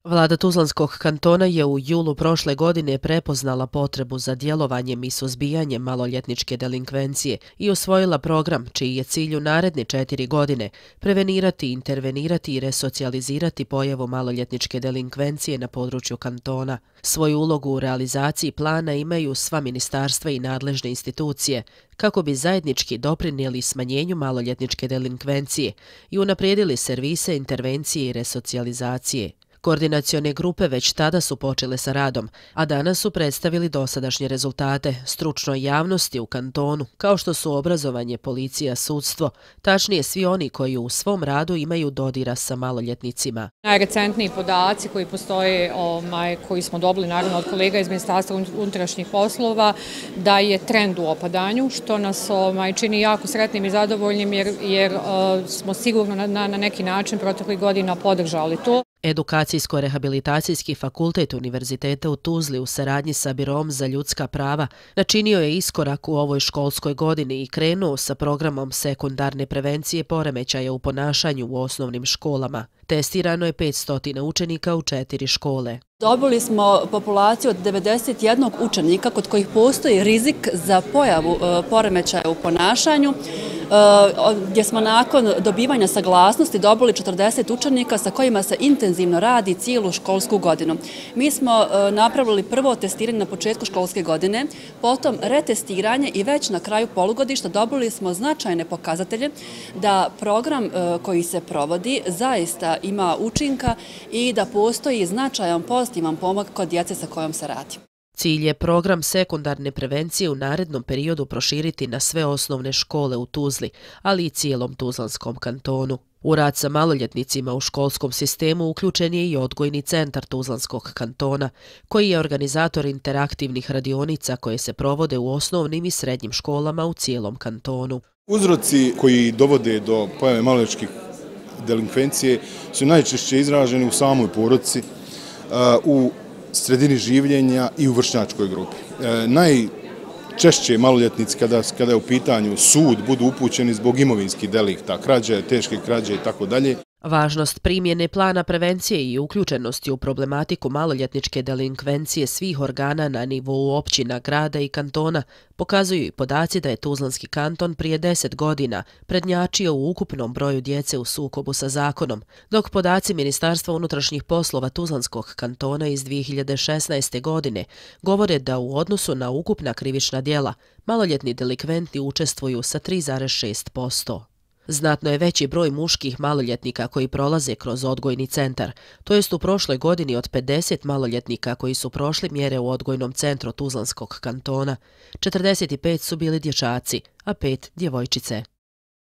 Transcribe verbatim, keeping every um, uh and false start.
Vlada Tuzlanskog kantona je u julu prošle godine prepoznala potrebu za djelovanjem i suzbijanjem maloljetničke delinkvencije i usvojila program čiji je cilj u naredne četiri godine prevenirati, intervenirati i resocijalizirati pojavu maloljetničke delinkvencije na području kantona. Svoju ulogu u realizaciji plana imaju sva ministarstva i nadležne institucije kako bi zajednički doprinijeli smanjenju maloljetničke delinkvencije i unaprijedili servise intervencije i resocijalizacije. Koordinacione grupe već tada su počele sa radom, a danas su predstavili dosadašnje rezultate stručnoj javnosti u kantonu, kao što su obrazovanje, policija, sudstvo, tačnije svi oni koji u svom radu imaju dodira sa maloljetnicima. Najrecentniji podaci koji postoje, koji smo dobili naravno od kolega iz Ministarstva unutrašnjih poslova, da je trend u opadanju, što nas čini jako sretnim i zadovoljnim jer smo sigurno na neki način proteklih godina podržali to. Edukacijsko-rehabilitacijski fakultet Univerziteta u Tuzli u saradnji sa Biroom za ljudska prava načinio je iskorak u ovoj školskoj godini i krenuo sa programom sekundarne prevencije poremećaja u ponašanju u osnovnim školama. Testirano je petsto učenika u četiri škole. Dobili smo populaciju od devedeset jedan učenika kod kojih postoji rizik za pojavu poremećaja u ponašanju, gdje smo nakon dobivanja saglasnosti dobili četrdeset učenika sa kojima se intenzivno radi cijelu školsku godinu. Mi smo napravili prvo testiranje na početku školske godine, potom retestiranje i već na kraju polugodišta dobili smo značajne pokazatelje da program koji se provodi zaista ima učinka i da postoji značajan pozitivan pomak kod djece sa kojom se radi. Cilj je program sekundarne prevencije u narednom periodu proširiti na sve osnovne škole u Tuzli, ali i cijelom Tuzlanskom kantonu. U rad sa maloljetnicima u školskom sistemu uključen je i odgojni centar Tuzlanskog kantona, koji je organizator interaktivnih radionica koje se provode u osnovnim i srednjim školama u cijelom kantonu. Uzroci koji dovode do pojave maloljetničke delinkvencije su najčešće izraženi u samoj porodici, u sredini življenja i u vršnjačkoj grupi. Najčešće maloljetnici kada je u pitanju sud budu upućeni zbog imovinskih delikta, krađe, teške krađe i tako dalje. Važnost primjene plana prevencije i uključenosti u problematiku maloljetničke delinkvencije svih organa na nivou općina, grada i kantona pokazuju i podaci da je Tuzlanski kanton prije deset godina prednjačio u ukupnom broju djece u sukobu sa zakonom, dok podaci Ministarstva unutrašnjih poslova Tuzlanskog kantona iz dvije hiljade šesnaeste. godine govore da u odnosu na ukupna krivična djela maloljetni delikventi učestvuju sa tri zarez šest posto. Znatno je veći broj muških maloljetnika koji prolaze kroz odgojni centar, to jest u prošloj godini od pedeset maloljetnika koji su prošli mjere u odgojnom centru Tuzlanskog kantona, četrdeset pet su bili dječaci, a pet djevojčice.